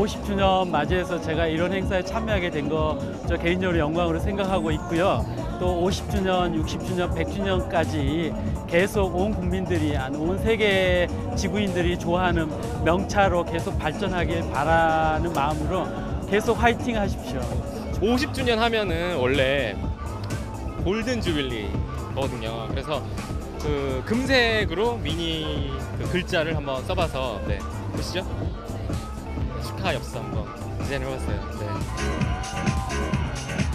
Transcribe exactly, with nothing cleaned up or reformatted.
오십 주년 맞이해서 제가 이런 행사에 참여하게 된 거 저 개인적으로 영광으로 생각하고 있고요. 또 오십 주년, 육십 주년, 백 주년까지 계속 온 국민들이, 온 세계 지구인들이 좋아하는 명차로 계속 발전하길 바라는 마음으로 계속 화이팅 하십시오. 오십 주년 하면은 원래 골든 주빌리거든요. 그래서 그 금색으로 미니 그 글자를 한번 써봐서, 네, 보시죠. 축하 엽서 한번 디자인해봤어요. 네.